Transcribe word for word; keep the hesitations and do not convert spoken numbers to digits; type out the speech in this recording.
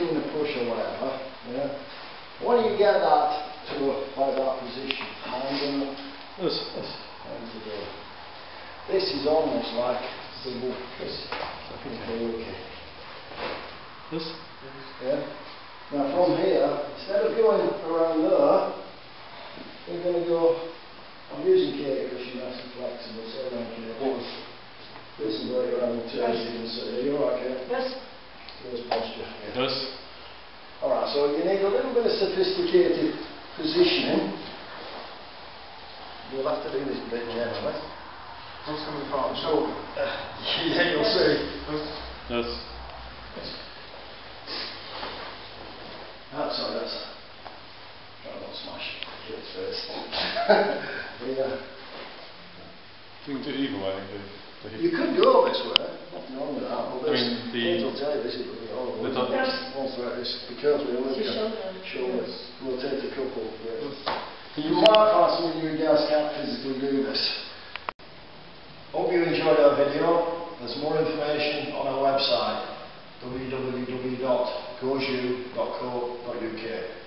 doing the push or whatever, yeah, when you get that to like that position, I'm gonna This. this, to do. This is almost like double this. Okay. This? Yeah. Now from here, instead of going around there, we're going to go, I'm using Kate because she's nice and flexible, so around Kate. This is where you're around the turn, as you can see. Are you alright, Kate? Yes. There's posture. Yeah. This. Alright, so you need a little bit of sophisticated positioning. You'll have to do this bit gently. What's coming part of the shoulder? Uh, yeah, you'll see. This. Oh, sorry, that's try not to smash kids first. Yeah. You can do it either way. The, the hip. You could go this way, nothing wrong with that, but I this, mean, the- kids will tell you this is really horrible. The isn't it? top- Once we're at this, because we live It's your here, shoulder. shoulders, rotate a couple. Yeah. You might find some of you guys can't physically do this. Hope you enjoyed our video. There's more information on our website, w w w dot goju dot co dot u k.